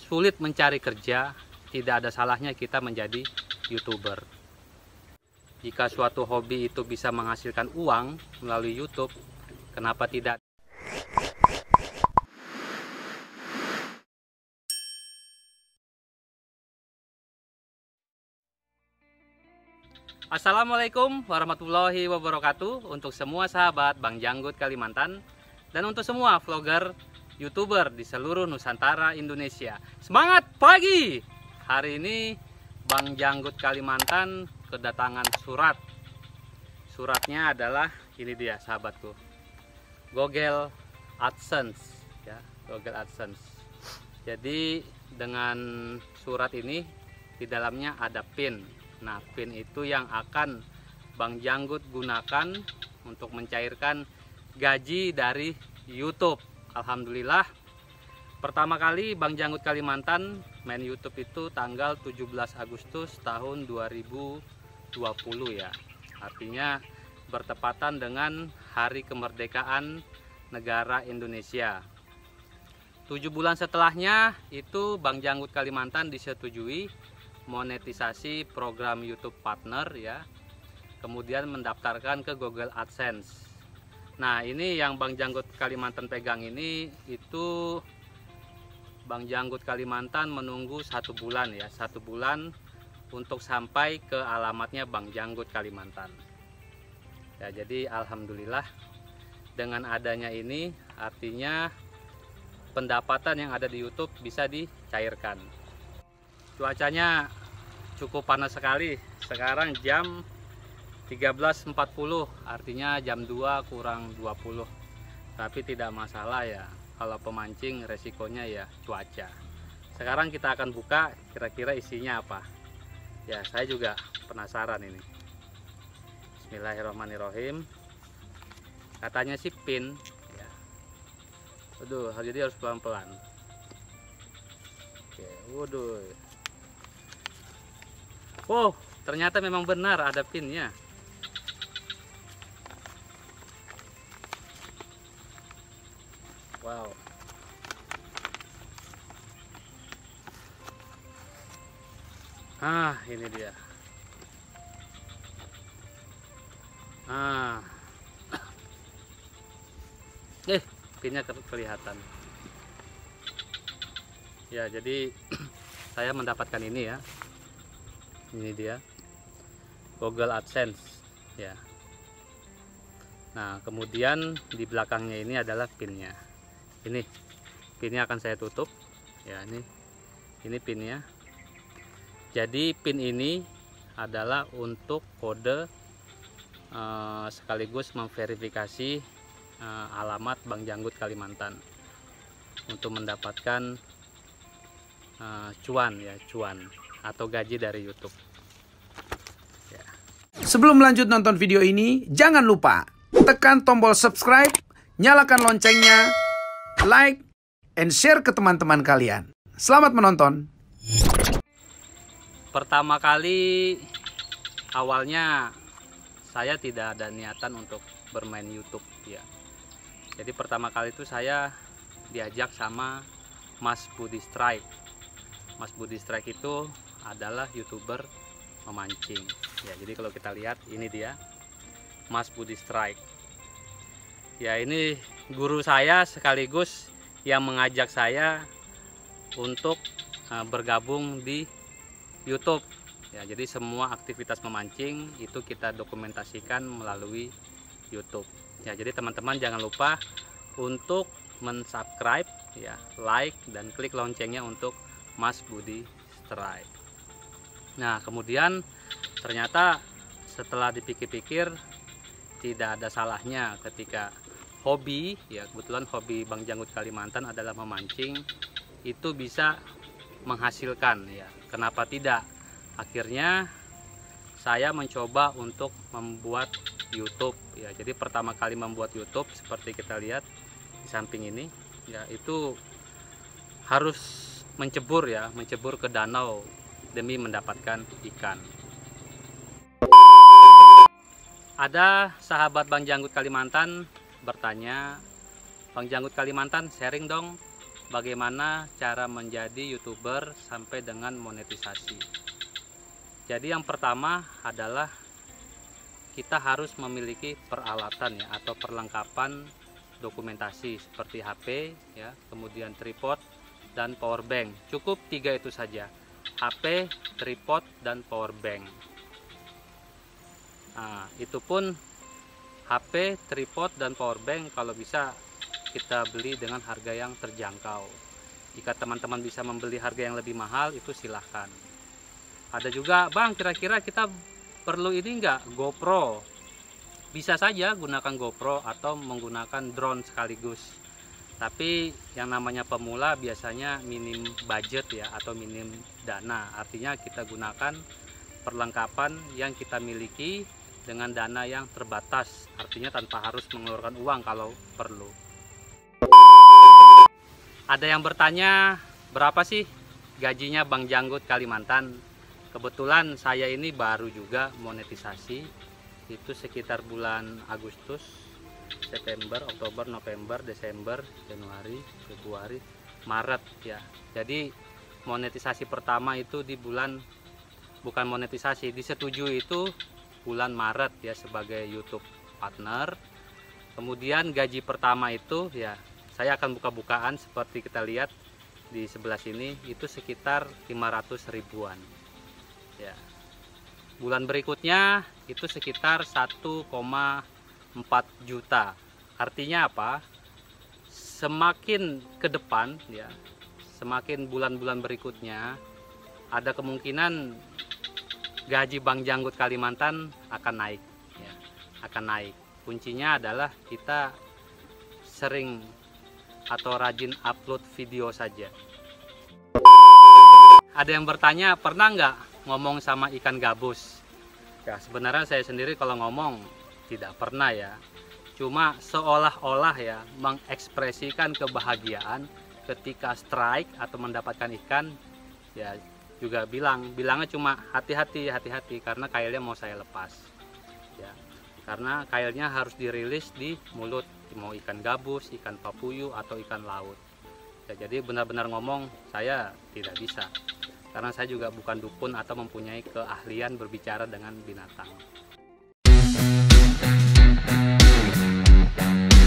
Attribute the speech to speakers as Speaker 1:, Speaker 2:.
Speaker 1: sulit mencari kerja, tidak ada salahnya kita menjadi YouTuber. Jika suatu hobi itu bisa menghasilkan uang melalui YouTube, kenapa tidak? Assalamualaikum warahmatullahi wabarakatuh untuk semua sahabat Bang Janggut Kalimantan dan untuk semua vlogger, YouTuber di seluruh Nusantara Indonesia. Semangat pagi! Hari ini Bang Janggut Kalimantan kedatangan surat. Suratnya adalah ini dia sahabatku. Google AdSense ya, Google AdSense. Jadi dengan surat ini di dalamnya ada PIN. Nah, PIN itu yang akan Bang Janggut gunakan untuk mencairkan gaji dari YouTube. Alhamdulillah, pertama kali Bang Janggut Kalimantan main YouTube itu tanggal 17 Agustus tahun 2020 ya. Artinya bertepatan dengan Hari Kemerdekaan Negara Indonesia. 7 bulan setelahnya itu Bang Janggut Kalimantan disetujui monetisasi program YouTube Partner ya, kemudian mendaftarkan ke Google AdSense. Nah, ini yang Bang Janggut Kalimantan pegang ini, itu Bang Janggut Kalimantan menunggu 1 bulan ya, 1 bulan untuk sampai ke alamatnya Bang Janggut Kalimantan ya. Jadi alhamdulillah dengan adanya ini artinya pendapatan yang ada di YouTube bisa dicairkan. Cuacanya cukup panas sekali. Sekarang jam 13.40, artinya jam 2 kurang 20. Tapi tidak masalah ya, kalau pemancing resikonya ya cuaca. Sekarang kita akan buka kira-kira isinya apa. Ya, saya juga penasaran ini. Bismillahirrahmanirrahim. Katanya sih PIN ya. Waduh, jadi harus pelan-pelan. Oke, waduh. Wow, ternyata memang benar ada pinnya. Wow. Ini dia. Pinnya kelihatan. Ya, jadi saya mendapatkan ini ya. Ini dia Google AdSense ya. Nah, kemudian di belakangnya ini adalah pinnya. Ini pinnya akan saya tutup ya. Ini pinnya. Jadi pin ini adalah untuk kode sekaligus memverifikasi alamat Bang Janggut Kalimantan untuk mendapatkan cuan atau gaji dari YouTube. Ya.
Speaker 2: Sebelum lanjut nonton video ini, jangan lupa tekan tombol subscribe, nyalakan loncengnya, like, and share ke teman-teman kalian. Selamat menonton.
Speaker 1: Pertama kali awalnya saya tidak ada niatan untuk bermain YouTube ya. Jadi pertama kali itu saya diajak sama Mas Budi Strike. Mas Budi Strike itu adalah YouTuber memancing ya. Jadi kalau kita lihat ini dia Mas Budi Strike ya. Ini guru saya sekaligus yang mengajak saya untuk bergabung di YouTube ya. Jadi semua aktivitas memancing itu kita dokumentasikan melalui YouTube ya. Jadi teman-teman jangan lupa untuk mensubscribe ya, like dan klik loncengnya untuk Mas Budi Strike. Nah, kemudian ternyata setelah dipikir-pikir tidak ada salahnya ketika hobi ya, kebetulan hobi Bang Janggut Kalimantan adalah memancing, itu bisa menghasilkan ya. Kenapa tidak? Akhirnya saya mencoba untuk membuat YouTube ya. Jadi pertama kali membuat YouTube seperti kita lihat di samping ini ya, itu harus mencebur ke danau demi mendapatkan ikan. Ada sahabat Bang Janggut Kalimantan bertanya, Bang Janggut Kalimantan sharing dong bagaimana cara menjadi YouTuber sampai dengan monetisasi. Jadi yang pertama adalah kita harus memiliki peralatan ya, atau perlengkapan dokumentasi seperti HP ya, kemudian tripod dan power bank. Cukup 3 itu saja. HP, tripod dan power bank. Nah, itu pun HP, tripod dan power bank kalau bisa kita beli dengan harga yang terjangkau. Jika teman-teman bisa membeli harga yang lebih mahal, itu silahkan. Ada juga, bang, kira-kira kita perlu ini enggak, GoPro? Bisa saja gunakan GoPro atau menggunakan drone sekaligus. Tapi yang namanya pemula biasanya minim budget ya, atau minim dana. Artinya kita gunakan perlengkapan yang kita miliki dengan dana yang terbatas. Artinya tanpa harus mengeluarkan uang kalau perlu. Ada yang bertanya, berapa sih gajinya Bang Janggut Kalimantan? Kebetulan saya ini baru juga monetisasi, itu sekitar bulan Agustus, September, Oktober, November, Desember, Januari, Februari, Maret ya. Jadi monetisasi pertama itu di bulan, bukan monetisasi, disetujui itu bulan Maret ya sebagai YouTube partner. Kemudian gaji pertama itu ya, saya akan buka-bukaan seperti kita lihat di sebelah sini, itu sekitar 500 ribuan ya. Bulan berikutnya itu sekitar 1,4 juta. Artinya apa? Semakin ke depan ya, semakin bulan-bulan berikutnya ada kemungkinan gaji Bang Janggut Kalimantan akan naik ya, akan naik. Kuncinya adalah kita sering atau rajin upload video saja. Ada yang bertanya, pernah nggak ngomong sama ikan gabus? Ya sebenarnya saya sendiri kalau ngomong tidak pernah ya. Cuma seolah-olah ya mengekspresikan kebahagiaan ketika strike atau mendapatkan ikan. Ya juga bilangnya cuma hati-hati karena kailnya mau saya lepas. Ya, karena kailnya harus dirilis di mulut. Mau ikan gabus, ikan papuyu atau ikan laut ya, jadi benar-benar ngomong saya tidak bisa karena saya juga bukan dukun atau mempunyai keahlian berbicara dengan binatang.